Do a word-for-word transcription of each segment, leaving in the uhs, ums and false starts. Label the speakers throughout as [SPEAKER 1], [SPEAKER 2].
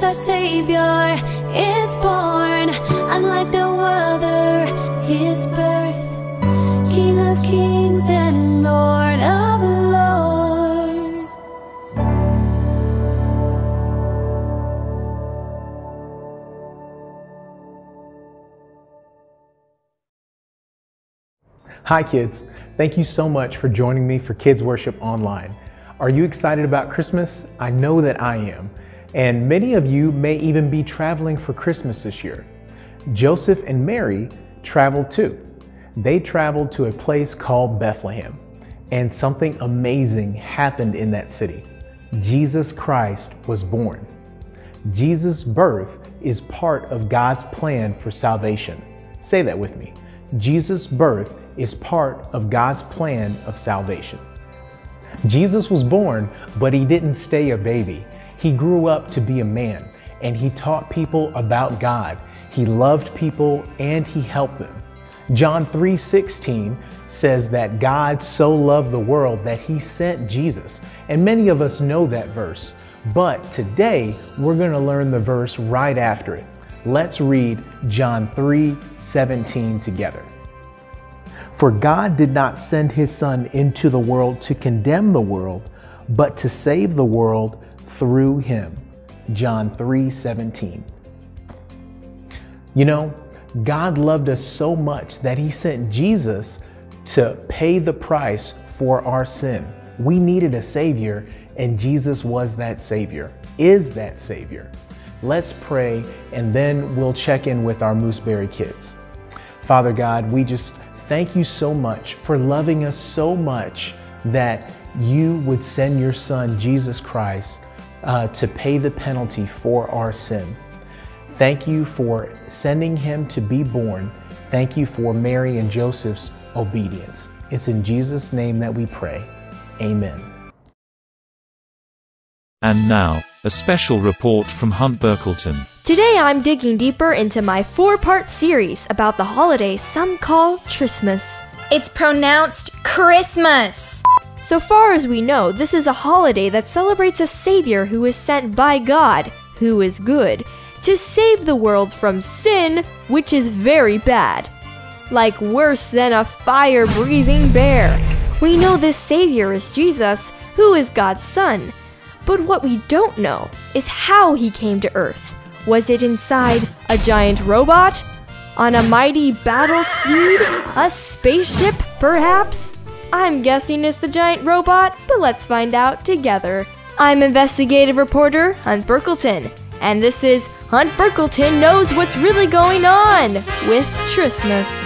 [SPEAKER 1] our Savior is born. Unlike no other, His birth, King of kings and Lord of lords.
[SPEAKER 2] Hi kids, thank you so much for joining me for Kids Worship Online. Are you excited about Christmas? I know that I am. And many of you may even be traveling for Christmas this year. Joseph and Mary traveled too. They traveled to a place called Bethlehem, and something amazing happened in that city. Jesus Christ was born. Jesus' birth is part of God's plan for salvation. Say that with me. Jesus' birth is part of God's plan of salvation. Jesus was born, but he didn't stay a baby. He grew up to be a man, and he taught people about God. He loved people and he helped them. John three sixteen says that God so loved the world that he sent Jesus. And many of us know that verse, but today we're going to learn the verse right after it. Let's read John three seventeen together. For God did not send his Son into the world to condemn the world, but to save the world through him. John three seventeen. You know, God loved us so much that he sent Jesus to pay the price for our sin. We needed a Savior, and Jesus was that Savior, is that Savior. Let's pray, and then we'll check in with our Mooseberry kids. Father God, we just thank you so much for loving us so much that you would send your Son, Jesus Christ, uh, to pay the penalty for our sin. Thank you for sending him to be born. Thank you for Mary and Joseph's obedience. It's in Jesus' name that we pray. Amen.
[SPEAKER 3] And now, a special report from Hunt Burkleton.
[SPEAKER 4] Today I'm digging deeper into my four-part series about the holiday some call Christmas.
[SPEAKER 5] It's pronounced Christmas.
[SPEAKER 4] So far as we know, this is a holiday that celebrates a Savior who is sent by God, who is good, to save the world from sin, which is very bad. Like worse than a fire-breathing bear. We know this Savior is Jesus, who is God's Son. But what we don't know is how he came to Earth. Was it inside a giant robot? On a mighty battle steed? A spaceship, perhaps? I'm guessing it's the giant robot, but let's find out together. I'm investigative reporter Hunt Burkleton, and this is Hunt Burkleton Knows What's Really Going On with Christmas.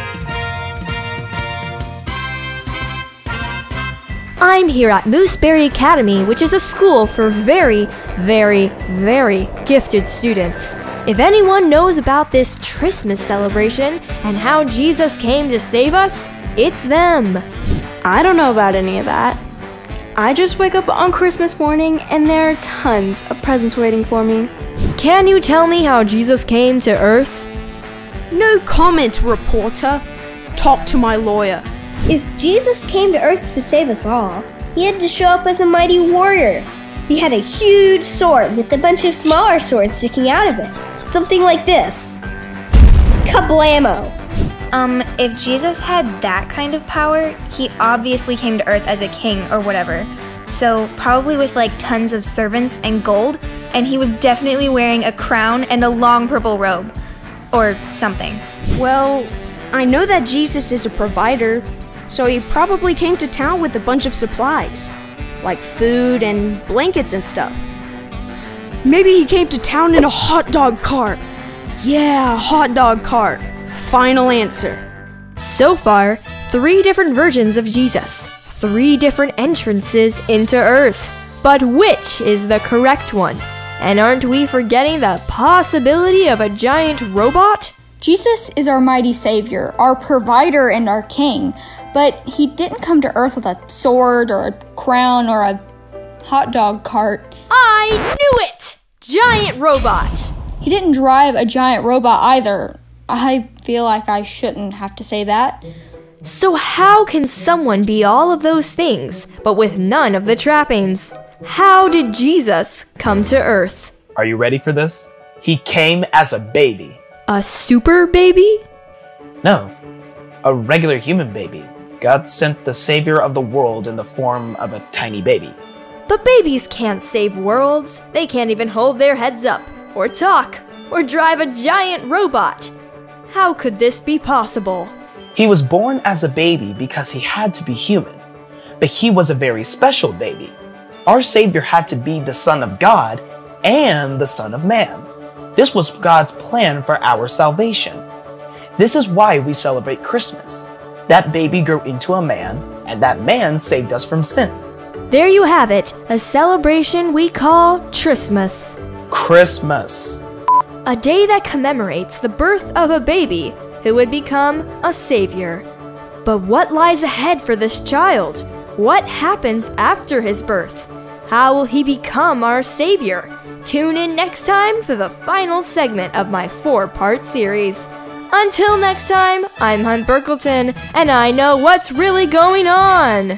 [SPEAKER 4] I'm here at Mooseberry Academy, which is a school for very, very, very gifted students. If anyone knows about this Christmas celebration and how Jesus came to save us, it's them.
[SPEAKER 6] I don't know about any of that. I just wake up on Christmas morning and there are tons of presents waiting for me.
[SPEAKER 4] Can you tell me how Jesus came to Earth?
[SPEAKER 7] No comment, reporter. Talk to my lawyer.
[SPEAKER 8] If Jesus came to Earth to save us all, he had to show up as a mighty warrior. He had a huge sword with a bunch of smaller swords sticking out of it. Something like this. Kablamo!
[SPEAKER 5] Um, if Jesus had that kind of power, he obviously came to Earth as a king or whatever. So probably with like tons of servants and gold, and he was definitely wearing a crown and a long purple robe. Or something.
[SPEAKER 7] Well, I know that Jesus is a provider, so he probably came to town with a bunch of supplies, like food and blankets and stuff. Maybe he came to town in a hot dog cart. Yeah, hot dog cart. Final answer.
[SPEAKER 4] So far, three different versions of Jesus, three different entrances into Earth. But which is the correct one? And aren't we forgetting the possibility of a giant robot?
[SPEAKER 9] Jesus is our mighty Savior, our provider and our King, but he didn't come to Earth with a sword or a crown or a hot dog cart.
[SPEAKER 4] I knew it! Giant robot!
[SPEAKER 9] He didn't drive a giant robot either. I feel like I shouldn't have to say that.
[SPEAKER 4] So how can someone be all of those things, but with none of the trappings? How did Jesus come to Earth?
[SPEAKER 10] Are you ready for this? He came as a baby.
[SPEAKER 4] A super baby?
[SPEAKER 10] No, a regular human baby. God sent the Savior of the world in the form of a tiny baby.
[SPEAKER 4] But babies can't save worlds. They can't even hold their heads up, or talk, or drive a giant robot. How could this be possible?
[SPEAKER 10] He was born as a baby because he had to be human. But he was a very special baby. Our Savior had to be the Son of God and the Son of Man. This was God's plan for our salvation. This is why we celebrate Christmas. That baby grew into a man, and that man saved us from sin.
[SPEAKER 4] There you have it, a celebration we call Christmas.
[SPEAKER 10] Christmas.
[SPEAKER 4] A day that commemorates the birth of a baby who would become a savior. But what lies ahead for this child? What happens after his birth? How will he become our savior? Tune in next time for the final segment of my four-part series. Until next time, I'm Hunt Burkleton, and I know what's really going on!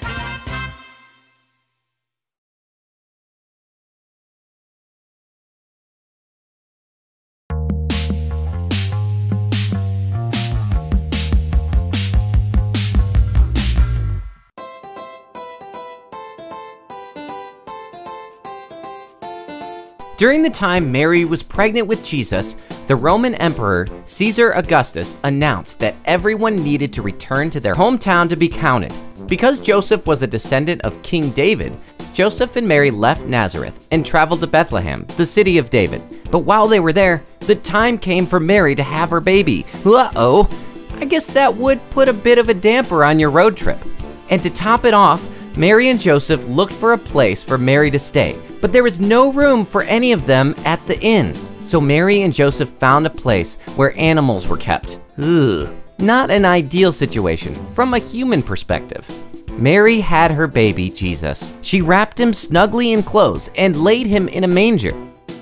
[SPEAKER 11] During the time Mary was pregnant with Jesus, the Roman Emperor Caesar Augustus announced that everyone needed to return to their hometown to be counted. Because Joseph was a descendant of King David, Joseph and Mary left Nazareth and traveled to Bethlehem, the city of David. But while they were there, the time came for Mary to have her baby. Uh-oh, I guess that would put a bit of a damper on your road trip. And to top it off, Mary and Joseph looked for a place for Mary to stay, but there was no room for any of them at the inn. So Mary and Joseph found a place where animals were kept. Ugh, not an ideal situation from a human perspective. Mary had her baby, Jesus. She wrapped him snugly in clothes and laid him in a manger.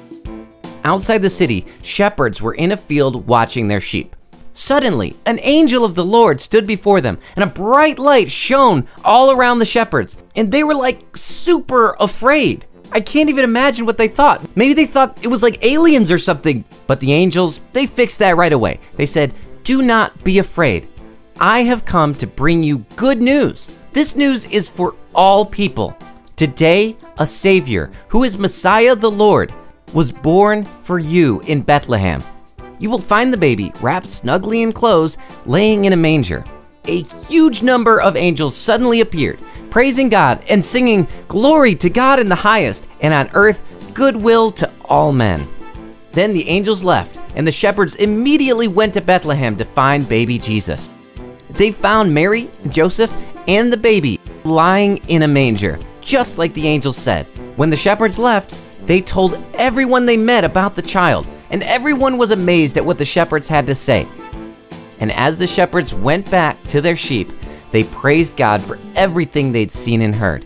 [SPEAKER 11] Outside the city, shepherds were in a field watching their sheep. Suddenly, an angel of the Lord stood before them, and a bright light shone all around the shepherds, and they were like super afraid. I can't even imagine what they thought. Maybe they thought it was like aliens or something. But the angels, they fixed that right away. They said, "Do not be afraid. I have come to bring you good news. This news is for all people. Today, a Savior, who is Messiah the Lord, was born for you in Bethlehem. You will find the baby wrapped snugly in clothes, laying in a manger." A huge number of angels suddenly appeared, praising God and singing, "Glory to God in the highest, and on earth, goodwill to all men." Then the angels left, and the shepherds immediately went to Bethlehem to find baby Jesus. They found Mary, Joseph, and the baby lying in a manger, just like the angels said. When the shepherds left, they told everyone they met about the child, and everyone was amazed at what the shepherds had to say. And as the shepherds went back to their sheep, they praised God for everything they'd seen and heard.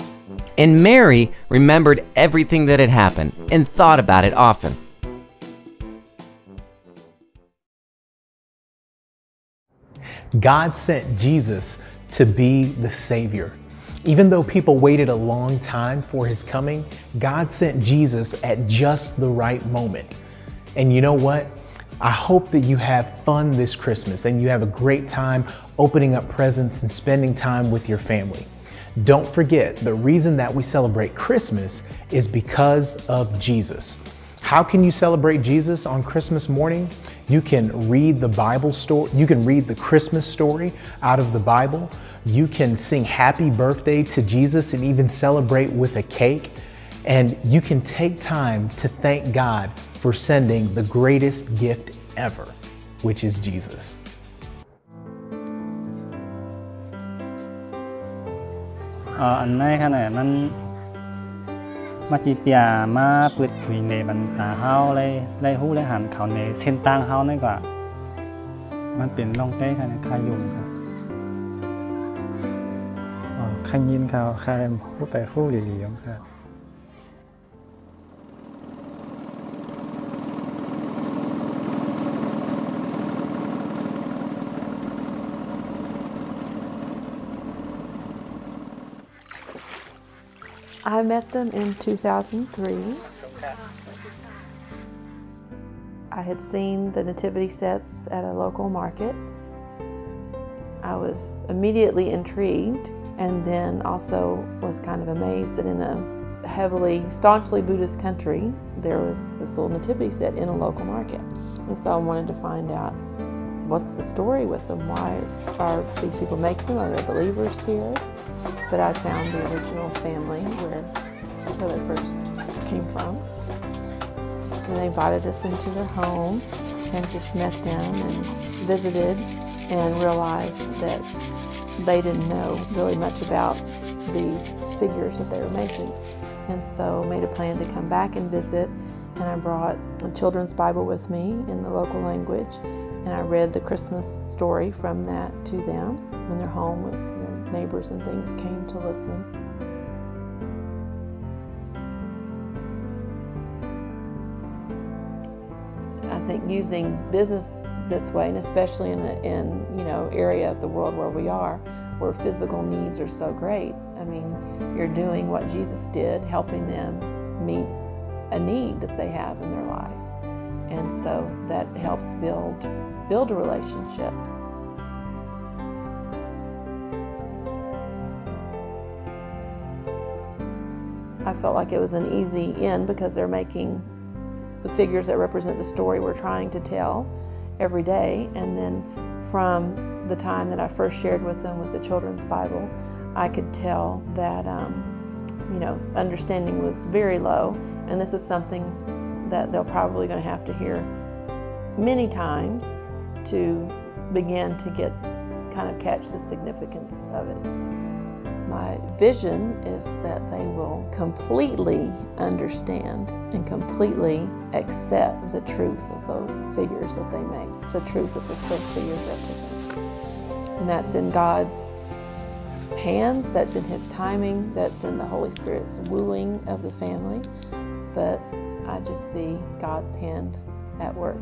[SPEAKER 11] And Mary remembered everything that had happened and thought about it often.
[SPEAKER 2] God sent Jesus to be the Savior. Even though people waited a long time for his coming, God sent Jesus at just the right moment. And you know what? I hope that you have fun this Christmas and you have a great time opening up presents and spending time with your family. Don't forget, the reason that we celebrate Christmas is because of Jesus. How can you celebrate Jesus on Christmas morning? You can read the Bible story. You can read the Christmas story out of the Bible. You can sing happy birthday to Jesus and even celebrate with a cake. And you can take time to thank God for sending the greatest gift ever, which is Jesus.
[SPEAKER 12] อันนั้นขณะมันมาจีเปียมาเปิดคุยในบรรดาเฮาเลยได้ฮู้ได้หันเขาในเส้นต่างเฮานั่นกว่ามันเป็นล่องเต้ค่ะคายุ่งครับอ๋อคันยินเขาคาฮู้ไปฮู้เหลี่ยมครับ
[SPEAKER 13] I met them in two thousand three. I had seen the nativity sets at a local market. I was immediately intrigued, and then also was kind of amazed that in a heavily, staunchly Buddhist country, there was this little nativity set in a local market. And so I wanted to find out, what's the story with them? Why is, are these people making them? Are there believers here? But I found the original family where, where they first came from. And they invited us into their home and just met them and visited and realized that they didn't know really much about these figures that they were making. And so made a plan to come back and visit, and I brought a children's Bible with me in the local language, and I read the Christmas story from that to them in their home. With, you know, neighbors and things came to listen. I think using business this way, and especially in an in, you know, area of the world where we are, where physical needs are so great. I mean, you're doing what Jesus did, helping them meet a need that they have in their life. And so that helps build, build a relationship. I felt like it was an easy in because they're making the figures that represent the story we're trying to tell every day. And then from the time that I first shared with them with the children's Bible, I could tell that um, you know, understanding was very low, and this is something that they're probably going to have to hear many times to begin to get kind of catch the significance of it. My vision is that they will completely understand and completely accept the truth of those figures that they make, the truth that those figures represent. And that's in God's hands, that's in His timing, that's in the Holy Spirit's wooing of the family. But I just see God's hand at work.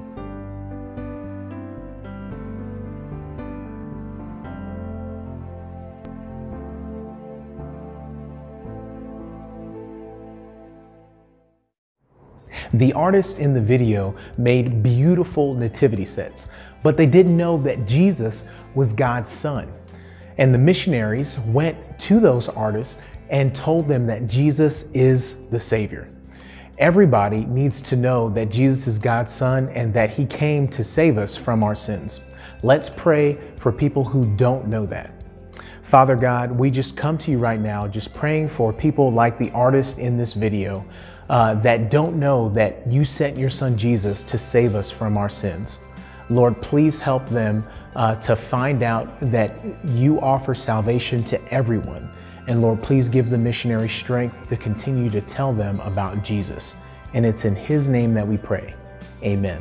[SPEAKER 2] The artists in the video made beautiful nativity sets, but they didn't know that Jesus was God's son. And the missionaries went to those artists and told them that Jesus is the Savior. Everybody needs to know that Jesus is God's son and that He came to save us from our sins. Let's pray for people who don't know that. Father God, we just come to you right now, just praying for people like the artist in this video uh, that don't know that you sent your son Jesus to save us from our sins. Lord, please help them uh, to find out that you offer salvation to everyone. And Lord, please give the missionary strength to continue to tell them about Jesus. And it's in His name that we pray. Amen.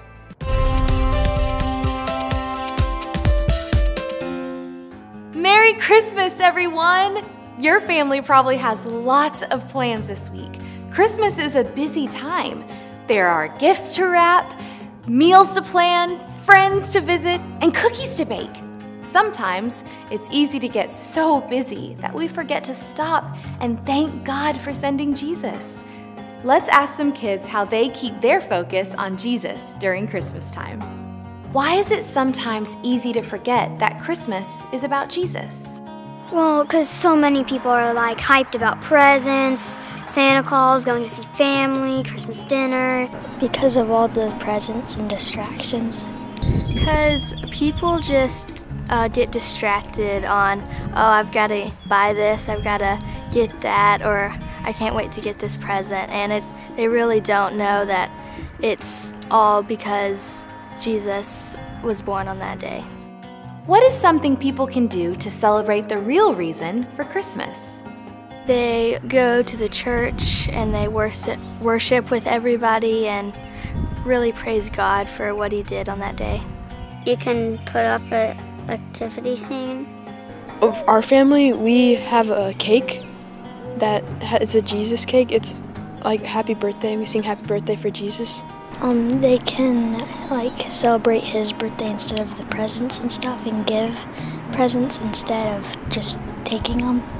[SPEAKER 14] Merry Christmas, everyone! Your family probably has lots of plans this week. Christmas is a busy time. There are gifts to wrap, meals to plan, friends to visit, and cookies to bake. Sometimes it's easy to get so busy that we forget to stop and thank God for sending Jesus. Let's ask some kids how they keep their focus on Jesus during Christmas time. Why is it sometimes easy to forget that Christmas is about Jesus?
[SPEAKER 15] Well, because so many people are like hyped about presents, Santa Claus, going to see family, Christmas dinner.
[SPEAKER 16] Because of all the presents and distractions.
[SPEAKER 6] Because people just uh, get distracted on, oh, I've got to buy this, I've got to get that, or I can't wait to get this present. And it, they really don't know that it's all because Jesus was born on that day.
[SPEAKER 14] What is something people can do to celebrate the real reason for Christmas?
[SPEAKER 6] They go to the church and they worship, worship with everybody and really praise God for what He did on that day.
[SPEAKER 15] You can put up a nativity scene.
[SPEAKER 17] Of our family, we have a cake that is a Jesus cake. It's like happy birthday. We sing happy birthday for Jesus.
[SPEAKER 16] Um, they can like celebrate His birthday instead of the presents and stuff, and give presents instead of just taking them.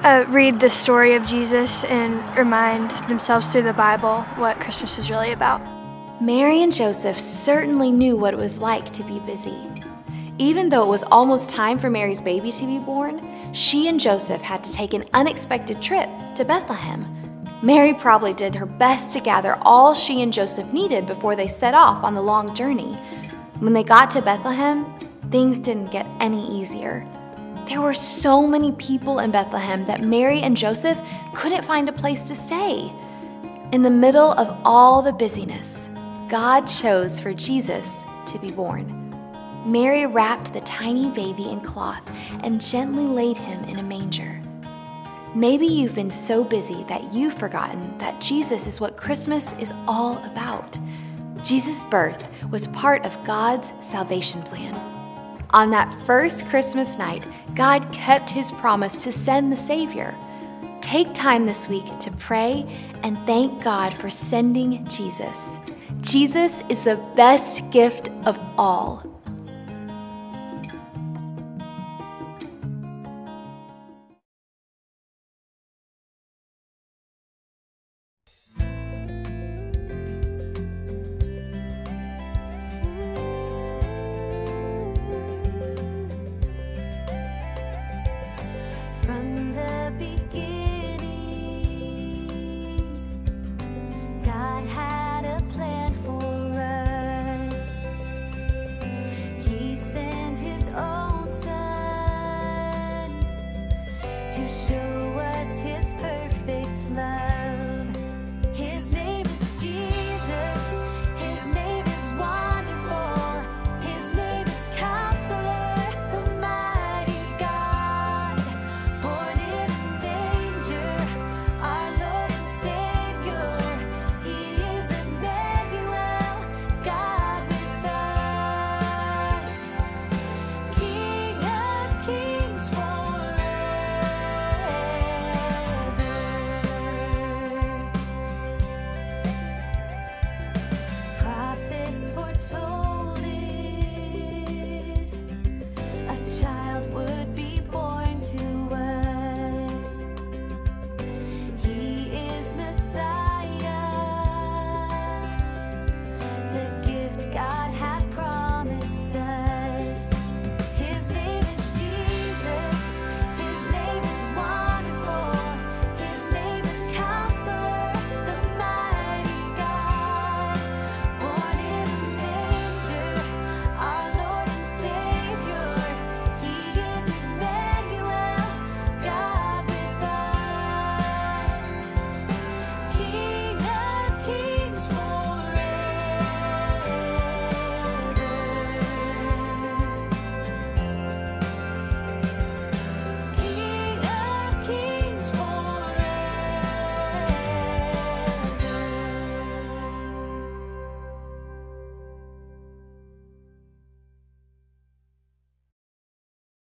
[SPEAKER 18] uh, read the story of Jesus and remind themselves through the Bible what Christmas is really about.
[SPEAKER 14] Mary and Joseph certainly knew what it was like to be busy. Even though it was almost time for Mary's baby to be born, she and Joseph had to take an unexpected trip to Bethlehem. Mary probably did her best to gather all she and Joseph needed before they set off on the long journey. When they got to Bethlehem, things didn't get any easier. There were so many people in Bethlehem that Mary and Joseph couldn't find a place to stay. In the middle of all the busyness, God chose for Jesus to be born. Mary wrapped the tiny baby in cloth and gently laid him in a manger. Maybe you've been so busy that you've forgotten that Jesus is what Christmas is all about. Jesus' birth was part of God's salvation plan. On that first Christmas night, God kept his promise to send the Savior. Take time this week to pray and thank God for sending Jesus. Jesus is the best gift of all.